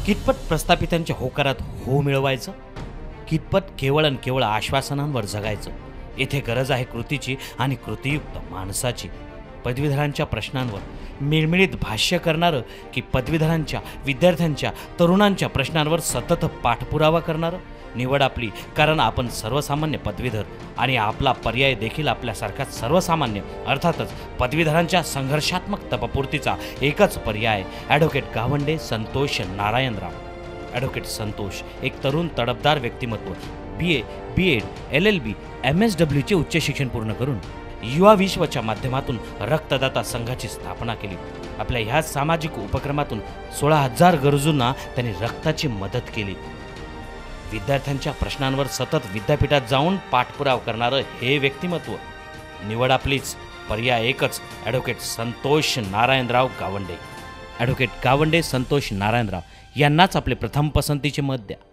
कितपत प्रस्थापितांच्या होकारात हो मिळवायचं, कितपत केवळ आणि केवळ आश्वासनांवर जगायचं. इथे गरज आहे कृतीची आणि कृतीयुक्त माणसाची. पदवीधरांच्या प्रश्नांवर मिळमिळीत भाष्य करणारं की पदवीधरांच्या, विद्यार्थ्यांच्या, तरुणांच्या प्रश्नांवर सतत पाठपुरावा करणारं. निवड आपली, कारण आपण सर्वसामान्य पदवीधर आणि आपला पर्याय देखील आपल्यासारखाच सर्वसामान्य, अर्थातच पदवीधरांच्या संघर्षात्मक तपपूर्तीचा एकच पर्याय. ॲडव्होकेट गावंडे संतोष नारायणराव. ॲडव्होकेट संतोष एक तरुण तडफदार व्यक्तिमत्व. BA, B.Ed, LLB, MSWचे उच्च शिक्षण पूर्ण करून युवा विश्वच्या माध्यमातून रक्तदाता संघाची स्थापना केली. आपल्या ह्याच सामाजिक उपक्रमातून 16,000 गरजूंना त्यांनी रक्ताची मदत केली. विद्यार्थ्यांच्या प्रश्नांवर सतत विद्यापीठात जाऊन पाठपुरावा करणारं हे व्यक्तिमत्व. निवड आपलीच, पर्याय एकच. ॲडव्होकेट संतोष नारायणराव गावंडे. ॲडव्होकेट गावंडे संतोष नारायणराव यांनाच आपले प्रथम पसंतीचे मत द्या.